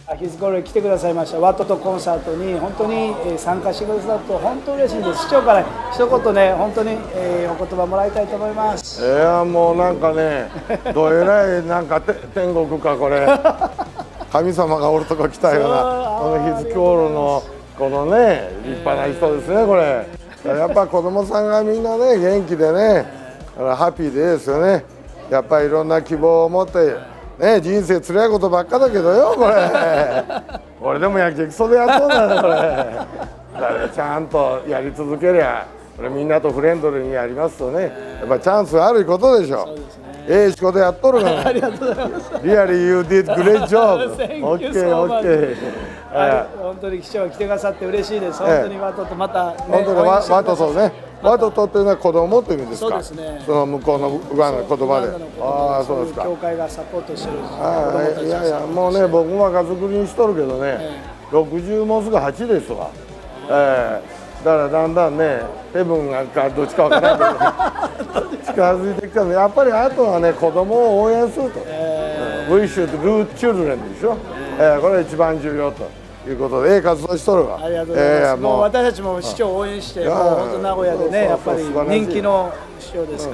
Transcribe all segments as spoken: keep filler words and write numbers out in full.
ヒズコールに来てくださいましたワトとコンサートに本当に参加してくださると本当嬉しいです。市長から一言ね本当にお言葉もらいたいと思います。 いやもうなんかねどえらいなんか天国かこれ神様がおるとこ来たようなこのヒズコールのこのね立派な人ですねこれ。やっぱ子供さんがみんなね元気でねハッピーでいいですよね。やっぱりいろんな希望を持ってね、人生つらいことばっかだけどよこれ俺でもやけくそでやっとんだねこれだからちゃんとやり続けりゃこれみんなとフレンドリーにやりますとねやっぱチャンスがあることでしょ。ええ仕事やっとるからありがとうございます。 Really you did great job. Thank you OK so much. OK 本当に市長が来てくださって嬉しいです。本当にワトとまた本当にワトとねワトとっていうのは子供という意味ですか。 そうですね。 その向こうのウガンダの言葉で。ああそうですか。 教会がサポートしてる。 ああいやいやもうね僕も若作りにしとるけどねろくじゅうもうすぐはちですわ。ええだからだんだんねヘブンがどっちかわからないけど近づいてきたのでやっぱりあとはね子供を応援すると。We should root children でしょ。ええこれが一番重要と。いうことで、ええ活動しとるわ。 ありがとうございます。もう私たちも市長を応援して、もう本当名古屋でね、やっぱり人気の市長ですから。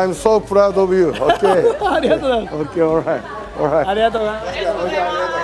I'm so proud of you. Okay. ありがとうございます。 Okay, alright, alright. ありがとうございます。